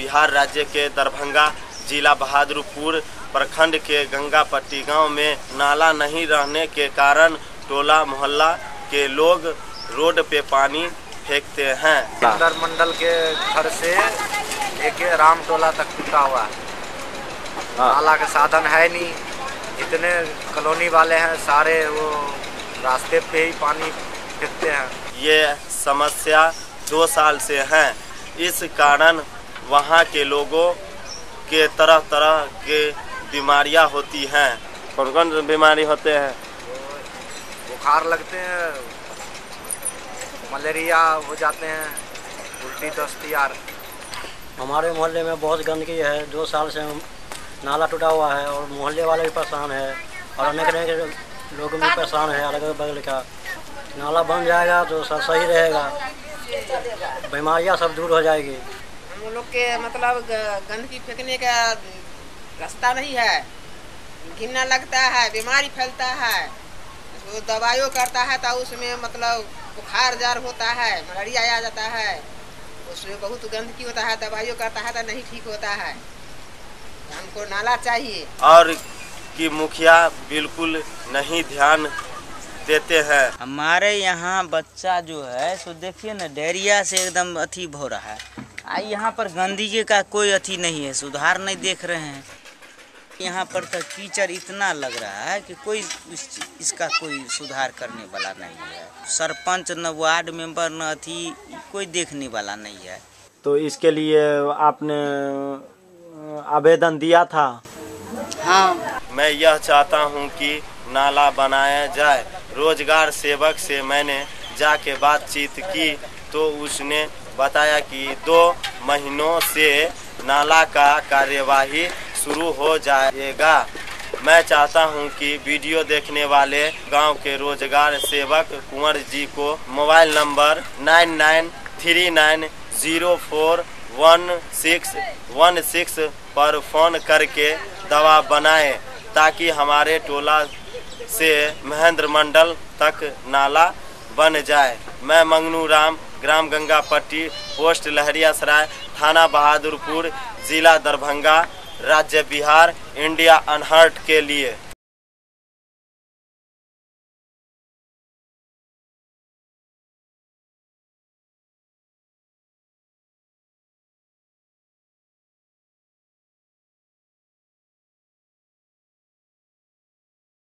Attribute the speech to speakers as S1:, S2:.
S1: बिहार राज्य के दरभंगा जिला बहादुरपुर प्रखंड के गंगापट्टी गांव में नाला नहीं रहने के कारण टोला मोहल्ला के लोग रोड पे पानी फेंकते हैं।
S2: मंडल के घर से लेके राम टोला तक टूटा हुआ है। नाला का साधन है नहीं, जितने कॉलोनी वाले हैं सारे वो रास्ते पे ही पानी फेंकते हैं।
S1: ये समस्या 2 साल से है। इस कारण वहाँ के लोगों के तरह तरह के बीमारियाँ होती हैं। कौन कौन बीमारी होते हैं?
S2: बुखार लगते हैं, मलेरिया हो जाते हैं, उल्टी दस्ती यार।
S3: हमारे मोहल्ले में बहुत गंदगी है। 2 साल से नाला टूटा हुआ है और मोहल्ले वाले भी परेशान है और अनेक लोग भी परेशान है। अलग बगल का नाला बन जाएगा तो सब सही रहेगा, बीमारियां सब दूर हो जाएगी।
S4: हम लोग के मतलब गंदगी फेंकने का रास्ता नहीं है, घिनना लगता है, बीमारी फैलता है, तो दवाइयों करता है तो उसमें मतलब बुखार जार होता है, मलेरिया आ जाता है, उसमें बहुत गंदगी होता है, दवाइयों करता है तो नहीं ठीक होता है। हमको नाला चाहिए। और
S1: कि मुखिया बिल्कुल नहीं ध्यान देते हैं।
S5: हमारे यहाँ बच्चा जो है सो देखिए ना, डायरिया से एकदम अथी हो रहा है। यहाँ पर गंदगी का कोई अथी नहीं है, सुधार नहीं देख रहे हैं। यहाँ पर तो कीचड़ इतना लग रहा है कि कोई इसका कोई सुधार करने वाला नहीं है। सरपंच न वार्ड मेंबर न अथी कोई देखने वाला नहीं है।
S1: तो इसके लिए आपने आवेदन दिया था?
S5: हाँ।
S1: मैं यह चाहता हूं कि नाला बनाया जाए। रोजगार सेवक से मैंने जाके बातचीत की तो उसने बताया कि 2 महीनों से नाला का कार्यवाही शुरू हो जाएगा। मैं चाहता हूं कि वीडियो देखने वाले गांव के रोजगार सेवक कुंवर जी को मोबाइल नंबर 9939041616 पर फ़ोन करके दवा बनाएं ताकि हमारे टोला से महेंद्र मंडल तक नाला बन जाए। मैं मंगनू राम, ग्राम गंगापट्टी, पोस्ट लहरियासराय, थाना बहादुरपुर, जिला दरभंगा, राज्य बिहार, इंडिया अनहर्ट के लिए।